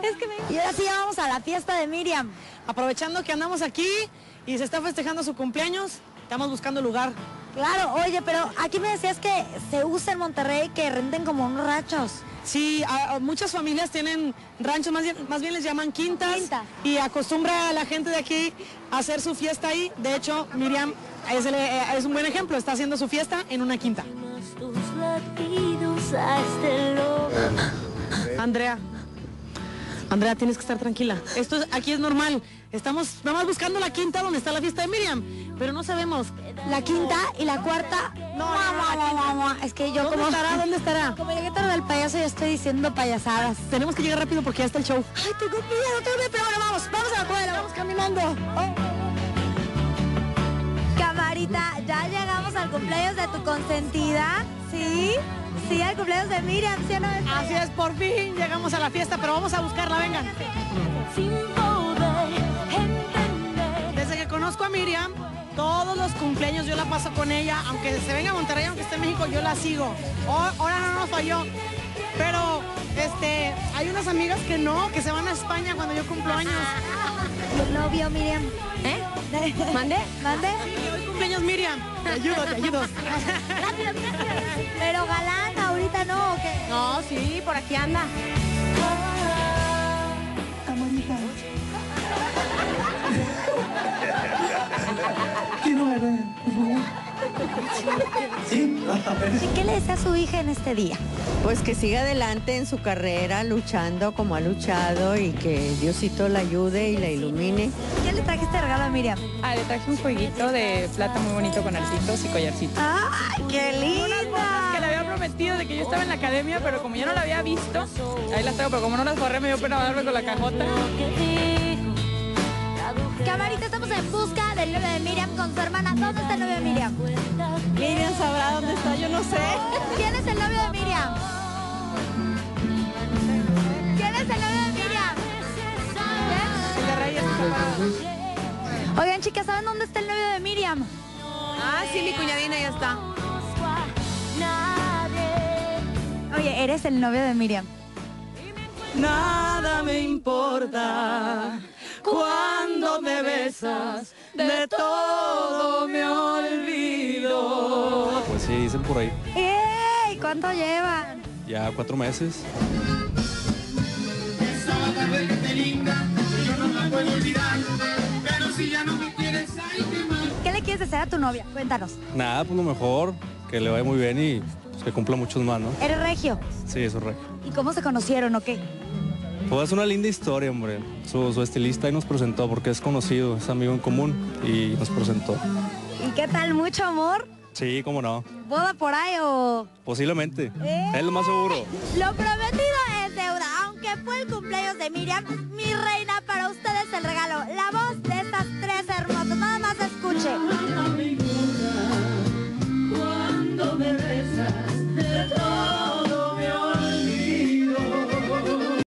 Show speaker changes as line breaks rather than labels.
Es que y ahora sí vamos a la fiesta de Miriam.
Aprovechando que andamos aquí y se está festejando su cumpleaños, estamos buscando lugar.
Claro, oye, pero aquí me decías que se usa en Monterrey que renten como unos ranchos.
Sí, muchas familias tienen ranchos, más bien les llaman quintas. Y acostumbra a la gente de aquí a hacer su fiesta ahí. De hecho, Miriam es un buen ejemplo, está haciendo su fiesta en una quinta. Andrea, tienes que estar tranquila. Aquí es normal. Estamos nada más buscando la quinta donde está la fiesta de Miriam, pero no sabemos.
La quinta y la cuarta. No. Es que yo
¿Dónde estará?
Como llegué tarde del payaso ya estoy diciendo payasadas.
Tenemos que llegar rápido porque ya está el show.
Ay, tengo miedo, pero bueno, vamos a la cuadra, vamos caminando. Camarita, ya llegamos al cumpleaños de tu consentida, ¿sí? Sí, al cumpleaños de Miriam, ¿sí o no?
Así es, por fin llegamos a la fiesta, pero vamos a buscarla, vengan. Desde que conozco a Miriam, todos los cumpleaños yo la paso con ella, aunque se venga a Monterrey, aunque esté en México, yo la sigo. Ahora no nos falló, pero hay unas amigas que se van a España cuando yo cumplo años.
¿El novio, Miriam? ¿Mande?
Sí, hoy cumpleaños Miriam. Te ayudo.
Rápido. Pero galán, ahorita no, ¿o qué?
No, sí, por aquí anda.
Camarita. Quiero ver, por favor. ¿Sí?
¿Y qué le desea a su hija en este día?
Pues que siga adelante en su carrera, luchando como ha luchado y que Diosito la ayude y la ilumine.
¿Qué le trajiste regalo a Miriam?
Le traje un jueguito de plata muy bonito con arcitos y collarcitos.
¡Ay, qué linda!
Que le había prometido de que yo estaba en la academia, pero como ya no la había visto, ahí las tengo, pero como no las borré me dio pena darme con la cajota.
Camarita, estamos en busca del novio de Miriam con su hermana. ¿Dónde está el novio de Miriam?
Miriam sabrá dónde está, yo no sé.
¿Quién es el novio de Miriam? ¿Quién es el novio de Miriam? ¿Quién? Oigan, chicas, ¿saben dónde está el novio de Miriam?
Sí, mi cuñadina ya está.
Oye, eres el novio de Miriam.
Nada me importa cuando me besas, de todo me olvido.
Pues sí, dicen por ahí.
¡Ey! ¿Cuánto llevan?
Ya 4 meses.
¿Qué le quieres hacer a tu novia? Cuéntanos.
Nada, pues lo mejor, que le vaya muy bien y pues, que cumpla muchos más, ¿no?
¿Eres regio?
Sí, eso es regio.
¿Y cómo se conocieron o qué?
Pues es una linda historia, hombre. Su estilista ahí nos presentó porque es conocido, es amigo en común y nos presentó.
¿Y qué tal? ¿Mucho amor?
Sí, cómo no.
¿Boda por ahí o...?
Posiblemente. Es lo más seguro.
Lo prometido es deuda. Aunque fue el cumpleaños de Miriam, mi reina, para ustedes el regalo. La voz de